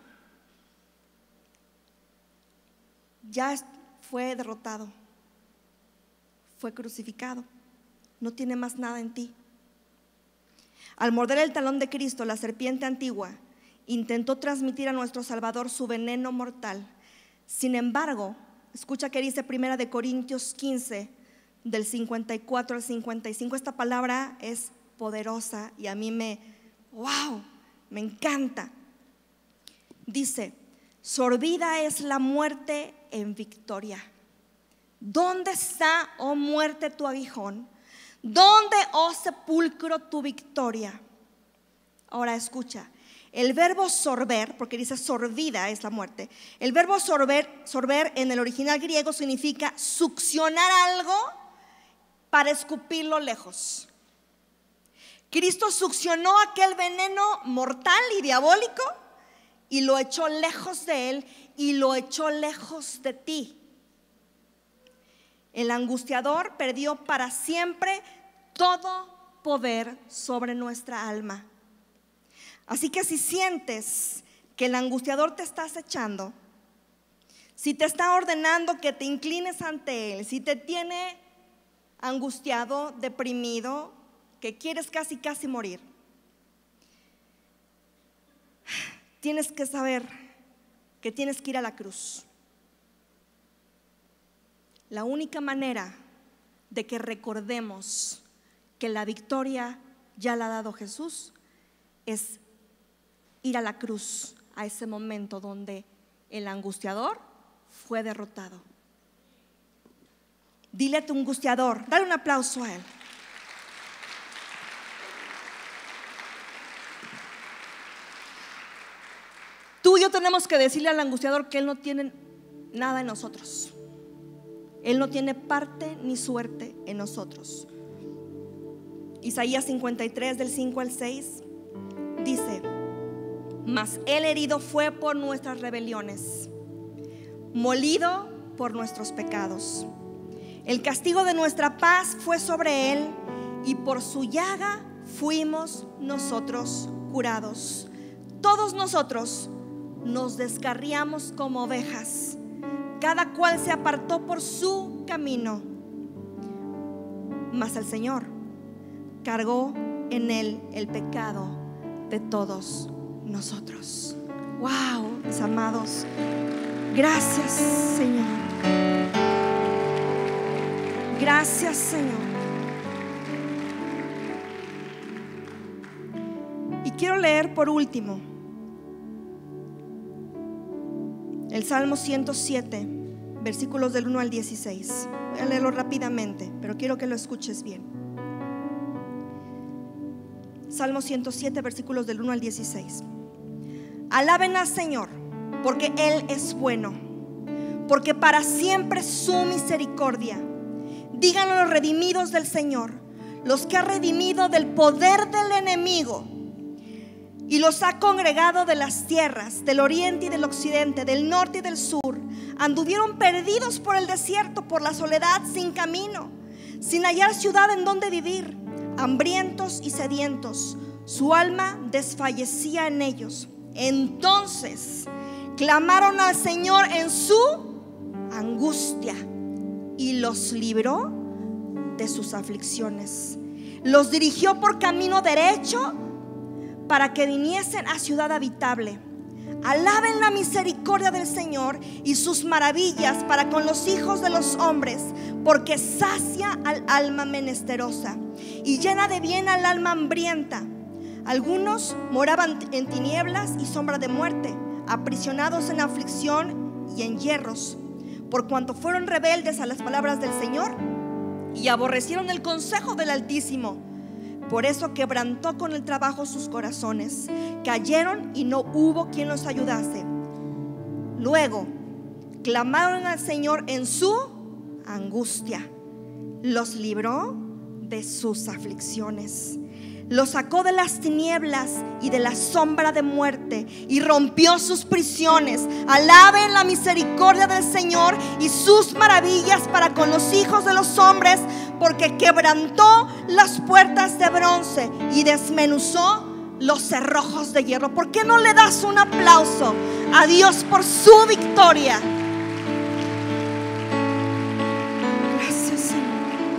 ya fue derrotado, fue crucificado, no tiene más nada en ti. Al morder el talón de Cristo, la serpiente antigua intentó transmitir a nuestro Salvador su veneno mortal. Sin embargo, escucha que dice 1 Corintios 15, del 54 al 55. Esta palabra es poderosa y a mí me wow, me encanta. Dice: sorbida es la muerte en victoria. ¿Dónde está, oh muerte, tu aguijón? ¿Dónde, oh sepulcro, tu victoria? Ahora escucha, el verbo sorber, porque dice sorbida es la muerte. El verbo sorber en el original griego significa succionar algo para escupirlo lejos. Cristo succionó aquel veneno mortal y diabólico y lo echó lejos de él y lo echó lejos de ti. El angustiador perdió para siempre todo poder sobre nuestra alma. Así que si sientes que el angustiador te está acechando, si te está ordenando que te inclines ante él, si te tiene angustiado, deprimido, que quieres casi morir, tienes que saber que tienes que ir a la cruz. La única manera de que recordemos que la victoria ya la ha dado Jesús es ir a la cruz, a ese momento donde el angustiador fue derrotado. Dile a tu angustiador, dale un aplauso a él. Tú y yo tenemos que decirle al angustiador que él no tiene nada en nosotros. Él no tiene parte ni suerte en nosotros. Isaías 53 del 5 al 6 dice: mas él herido fue por nuestras rebeliones, molido por nuestros pecados. El castigo de nuestra paz fue sobre él, y por su llaga fuimos nosotros curados. Todos nosotros nos descarriamos como ovejas, cada cual se apartó por su camino, mas el Señor cargó en él el pecado de todos nosotros. Wow, mis amados, gracias, Señor. Gracias, Señor. Y quiero leer por último el Salmo 107, versículos del 1 al 16. Voy a leerlo rápidamente, pero quiero que lo escuches bien. Salmo 107, versículos del 1 al 16. Alaben al Señor, porque Él es bueno, porque para siempre es su misericordia. Díganlo los redimidos del Señor, los que ha redimido del poder del enemigo y los ha congregado de las tierras, del oriente y del occidente, del norte y del sur. Anduvieron perdidos por el desierto, por la soledad, sin camino, sin hallar ciudad en donde vivir, hambrientos y sedientos. Su alma desfallecía en ellos. Entonces clamaron al Señor en su angustia y los libró de sus aflicciones. Los dirigió por camino derecho para que viniesen a ciudad habitable. Alaben la misericordia del Señor y sus maravillas para con los hijos de los hombres, porque sacia al alma menesterosa y llena de bien al alma hambrienta. Algunos moraban en tinieblas y sombra de muerte, aprisionados en aflicción y en hierros, por cuanto fueron rebeldes a las palabras del Señor y aborrecieron el consejo del Altísimo. Por eso quebrantó con el trabajo sus corazones, cayeron y no hubo quien los ayudase. Luego clamaron al Señor en su angustia, los libró de sus aflicciones. Los sacó de las tinieblas y de la sombra de muerte y rompió sus prisiones. Alaben la misericordia del Señor y sus maravillas para con los hijos de los hombres, porque quebrantó las puertas de bronce y desmenuzó los cerrojos de hierro. ¿Por qué no le das un aplauso a Dios por su victoria? Gracias, Señor.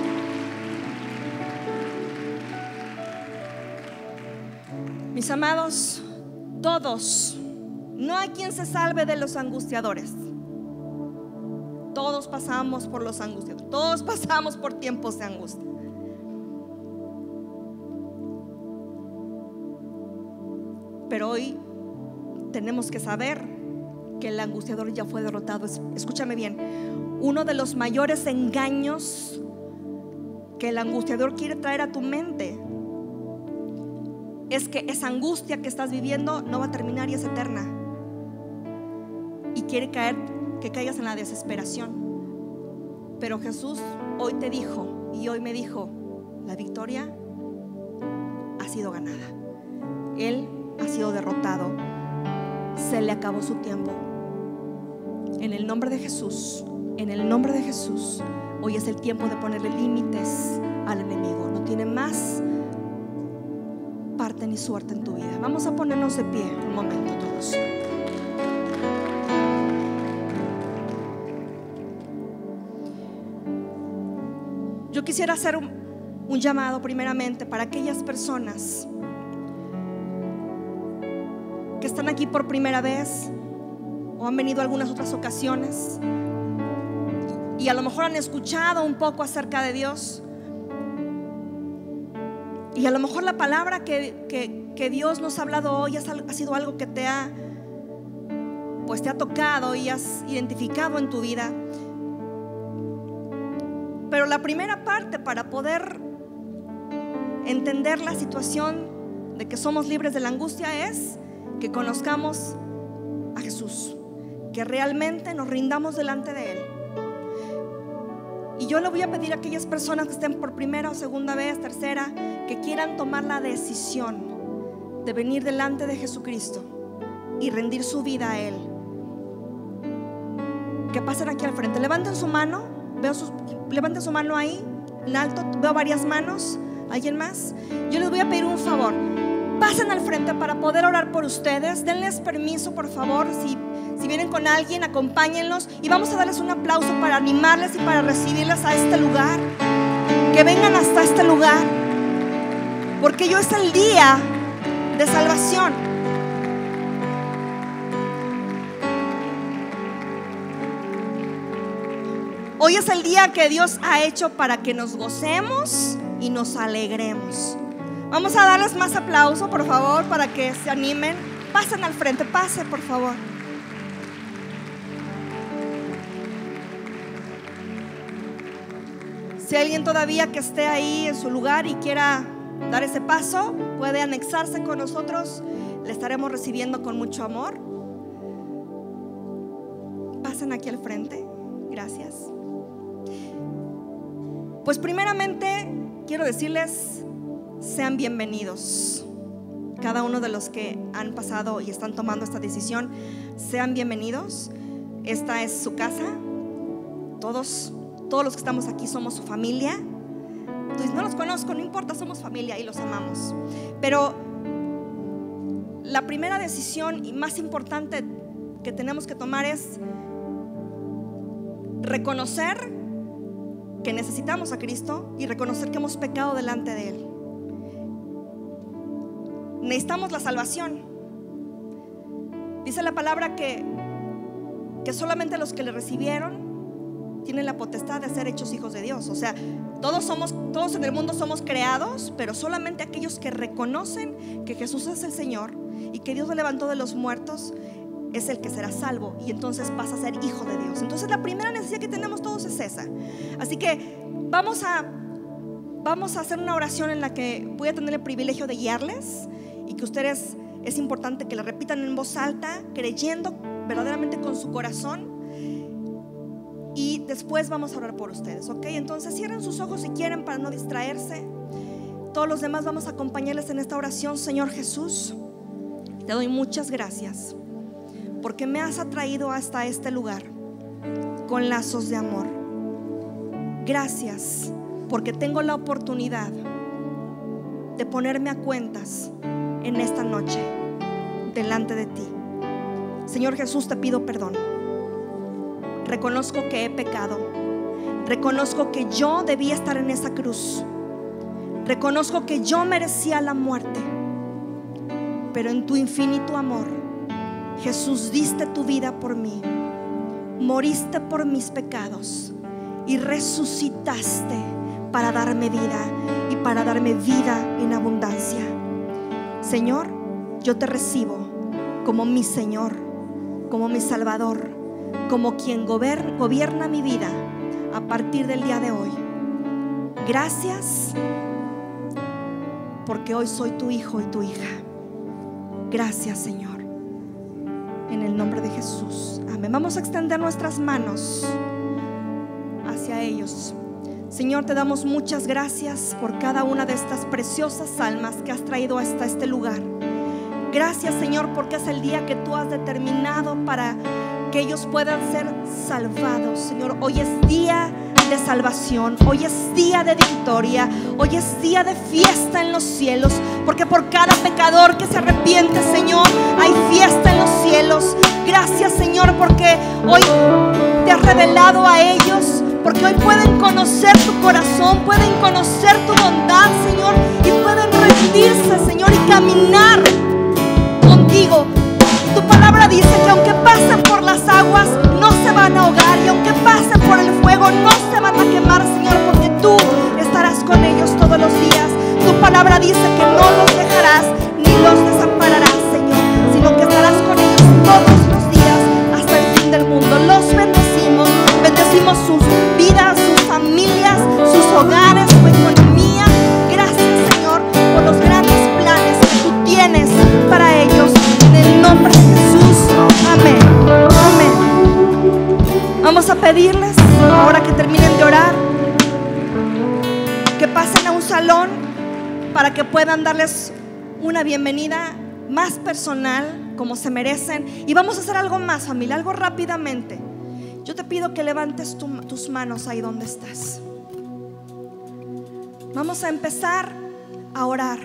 Mis amados, todos, no hay quien se salve de los angustiadores. Todos pasamos por los angustiadores, todos pasamos por tiempos de angustia. pero hoy tenemos que saber que el angustiador ya fue derrotado. Escúchame bien, uno de los mayores engaños que el angustiador quiere traer a tu mente es que esa angustia que estás viviendo no va a terminar y es eterna, y quiere que caigas en la desesperación. Pero Jesús hoy te dijo y hoy me dijo: la victoria ha sido ganada, Él ha sido derrotado, se le acabó su tiempo. En el nombre de Jesús, en el nombre de Jesús, hoy es el tiempo de ponerle límites al enemigo. No tiene más parte ni suerte en tu vida. Vamos a ponernos de pie un momento todos. Yo quisiera hacer un llamado primeramente para aquellas personas que están aquí por primera vez o han venido algunas otras ocasiones y a lo mejor han escuchado un poco acerca de Dios, y a lo mejor la palabra que Dios nos ha hablado hoy ha sido algo que te ha tocado y has identificado en tu vida. Pero la primera parte para poder entender la situación de que somos libres de la angustia es que conozcamos a Jesús, que realmente nos rindamos delante de Él. Y yo le voy a pedir a aquellas personas que estén por primera o segunda vez, tercera, que quieran tomar la decisión de venir delante de Jesucristo y rendir su vida a Él, que pasen aquí al frente. Levanten su mano. Levanten su mano ahí en alto. Veo varias manos. ¿Alguien más? Yo les voy a pedir un favor. Pasen al frente para poder orar por ustedes. Denles permiso, por favor. Si vienen con alguien, acompáñenlos. Y vamos a darles un aplauso para animarles y para recibirles a este lugar. Que vengan hasta este lugar, porque hoy es el día de salvación. Hoy es el día que Dios ha hecho para que nos gocemos y nos alegremos. Vamos a darles más aplauso, por favor, para que se animen. Pasen al frente, pasen, por favor. Si hay alguien todavía que esté ahí en su lugar y quiera dar ese paso, puede anexarse con nosotros. Le estaremos recibiendo con mucho amor. Pasen aquí al frente. Gracias. Pues primeramente quiero decirles: sean bienvenidos. Cada uno de los que han pasado y están tomando esta decisión, sean bienvenidos. Esta es su casa. Todos los que estamos aquí somos su familia. Entonces, no los conozco, no importa, somos familia y los amamos. Pero la primera decisión y más importante que tenemos que tomar es reconocer que necesitamos a Cristo y reconocer que hemos pecado delante de Él. Necesitamos la salvación. Dice la palabra que solamente los que le recibieron tienen la potestad de ser hechos hijos de Dios. O sea, todos en el mundo somos creados, pero solamente aquellos que reconocen que Jesús es el Señor y que Dios lo levantó de los muertos es el que será salvo, y entonces pasa a ser hijo de Dios. Entonces la primera necesidad que tenemos todos es esa. Así que vamos a hacer una oración en la que voy a tener el privilegio de guiarles, y que ustedes, es importante que la repitan en voz alta, creyendo verdaderamente con su corazón, y después vamos a orar por ustedes, ¿ok? Entonces cierren sus ojos si quieren para no distraerse. Todos los demás vamos a acompañarles en esta oración. Señor Jesús, te doy muchas gracias porque me has atraído hasta este lugar con lazos de amor. Gracias porque tengo la oportunidad de ponerme a cuentas en esta noche delante de ti. Señor Jesús, te pido perdón. Reconozco que he pecado. Reconozco que yo debía estar en esa cruz. Reconozco que yo merecía la muerte. Pero en tu infinito amor, Jesús, diste tu vida por mí. Moriste por mis pecados y resucitaste para darme vida, y para darme vida en abundancia. Señor, yo te recibo como mi Señor, como mi Salvador, como quien gobierna mi vida a partir del día de hoy. Gracias porque hoy soy tu hijo y tu hija. Gracias, Señor, en el nombre de Jesús. Amén. Vamos a extender nuestras manos hacia ellos. Señor, te damos muchas gracias por cada una de estas preciosas almas que has traído hasta este lugar. Gracias, Señor, porque es el día que tú has determinado para que ellos puedan ser salvados. Señor, hoy es día de salvación, hoy es día de victoria, hoy es día de fiesta en los cielos, porque por cada pecador que se arrepiente, Señor, hay fiesta en los cielos. Gracias, Señor, porque hoy te has revelado a ellos, porque hoy pueden conocer tu corazón, pueden conocer tu bondad, Señor, y pueden rendirse, Señor, y caminar contigo. Tu palabra dice que aunque pasen por las aguas no se van a ahogar, y aunque pasen por el fuego no se van a quemar, Señor, porque tú estarás con ellos todos los días. Tu palabra dice que no los dejarás ni los desampararás, Señor, sino que estarás con ellos todos los días hasta el fin del mundo. Los bendecimos, bendecimos sus vidas, sus familias, sus hogares, su economía. Gracias, Señor, por los grandes planes que tú tienes para ellos, en el nombre de Jesús. Amén. Amén. Vamos a pedirles, ahora que terminen de orar, que pasen a un salón para que puedan darles una bienvenida más personal, como se merecen. Y vamos a hacer algo más, familia, algo rápidamente. Yo te pido que levantes tus manos ahí donde estás. Vamos a empezar a orar.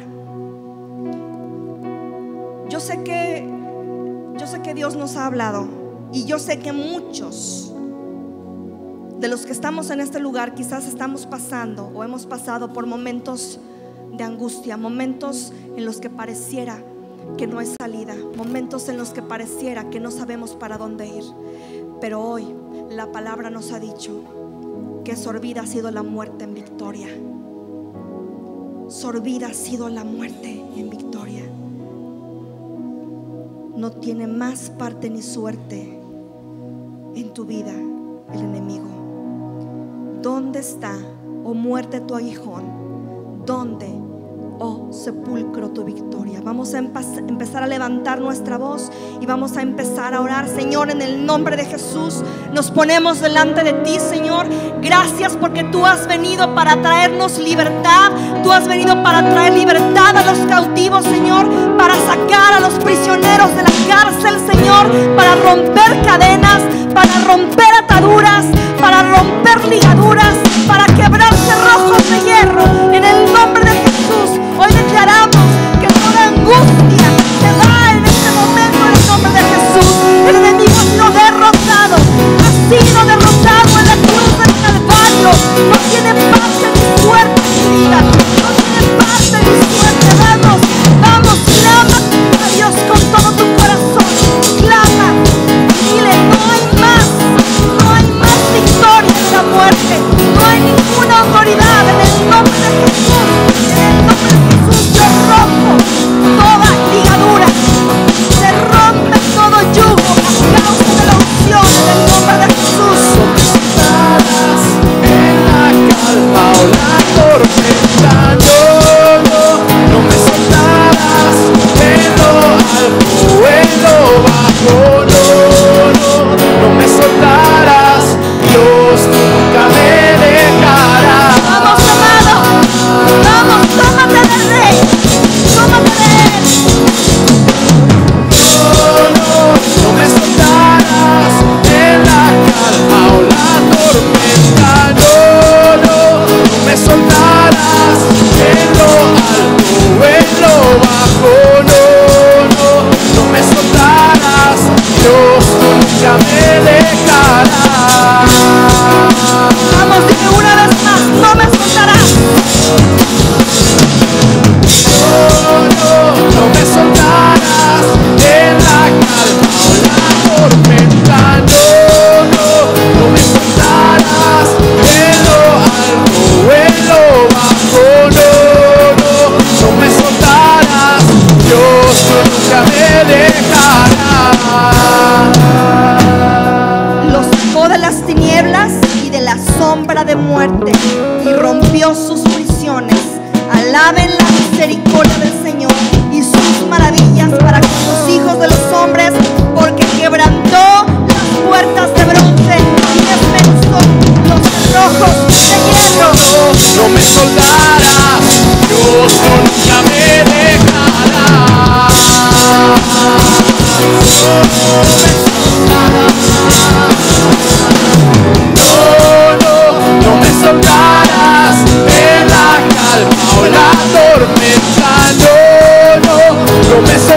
Yo sé que Dios nos ha hablado, y yo sé que muchos de los que estamos en este lugar quizás estamos pasando o hemos pasado por momentos de angustia, momentos en los que pareciera que no hay salida, momentos en los que pareciera que no sabemos para dónde ir. Pero hoy la palabra nos ha dicho que sorbida ha sido la muerte en victoria. Sorbida ha sido la muerte en victoria. No tiene más parte ni suerte en tu vida el enemigo. ¿Dónde está, oh muerte, tu aguijón? ¿Dónde, oh sepulcro, tu victoria? Vamos a empezar a levantar nuestra voz y vamos a empezar a orar. Señor, en el nombre de Jesús nos ponemos delante de ti, Señor. Gracias porque tú has venido para traernos libertad. Tú has venido para traer libertad a los cautivos, Señor, para sacar a los prisioneros de la cárcel, Señor, para romper cadenas, para romper ataduras, para romper ligaduras, para quebrar cerrojos de hierro. En el nombre de Jesús, hoy declaramos que toda angustia se va en este momento en el nombre de Jesús. El enemigo ha sido derrotado, en la cruz del Calvario. No tiene parte ni suerte en mi vida, no tiene parte ni suerte. Vamos, clama a Dios con todo tu corazón. Clama, dile, no hay más victoria en la muerte, no hay ninguna autoridad. En el nombre de Jesús, yo rompo toda ligadura, se rompe todo yugo a causa de la unción. En el nombre de Jesús. En la calma o la tormenta, no me soltarás. En lo alto o en lo bajo, no me soltarás. Dios nunca me dejará. Vamos, amado, vamos, tómate del Rey, tómate de Él. No me soltarás. En la calma o la tormenta, no me soltarás. En lo alto o en lo bajo, no me soltarás. Dios nunca me dejará. Vamos, dime una vez más, no me soltarás. No me soltarás. En la calma o la tormenta, no me soltarás. En lo alto o en lo bajo, no me soltarás. Dios nunca sombra de muerte y rompió sus prisiones. Alaben la misericordia del Señor y sus maravillas para con los hijos de los hombres, porque quebrantó las puertas de bronce y desmenuzó los cerrojos de hierro. No me soltarás, Dios nunca me dejará. No me soltarás en la calma o la tormenta. No me soltarás.